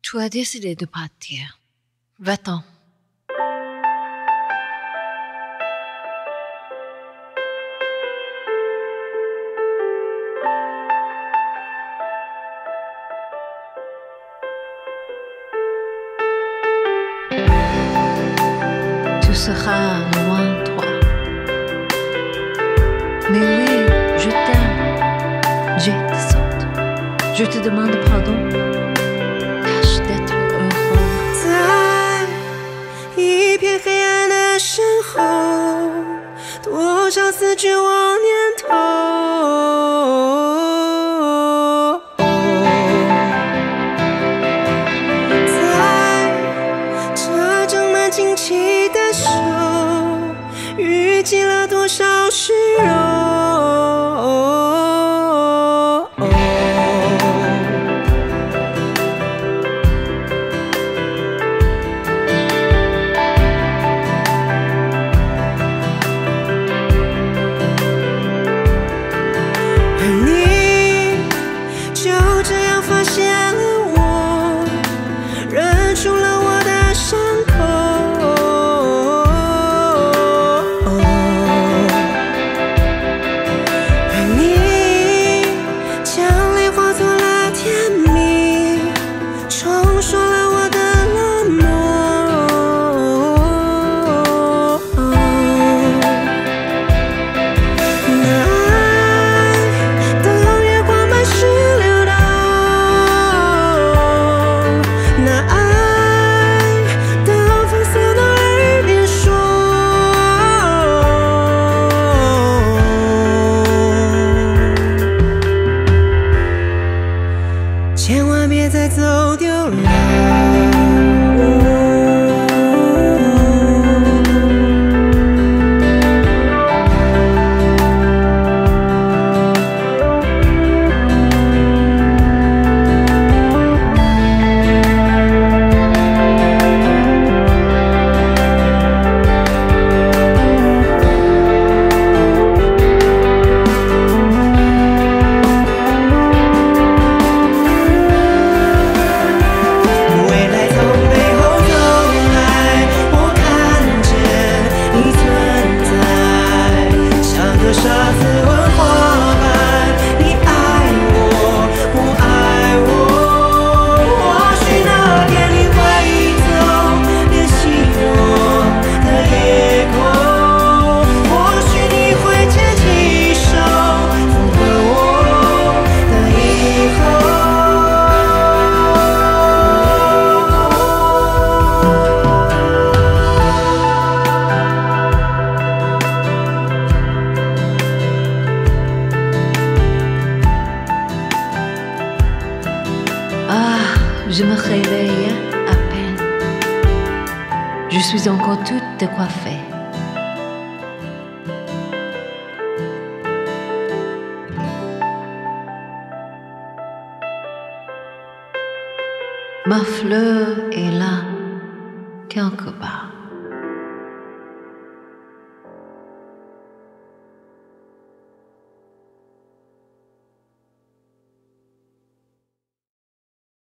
Tu as décidé de partir. Va-t'en. Tu seras loin, toi. Mais oui, je t'aime. J'ai été sotte. Je te demande pardon. Tâche d'être heureux. 在一片黑暗的身后，多少次绝望念头。在这张满惊奇的手，淤积了多少虚荣。千万别再走丢了。 Ah, je me réveille à peine. Je suis encore toute décoiffée. Ma fleur est là, quelque part.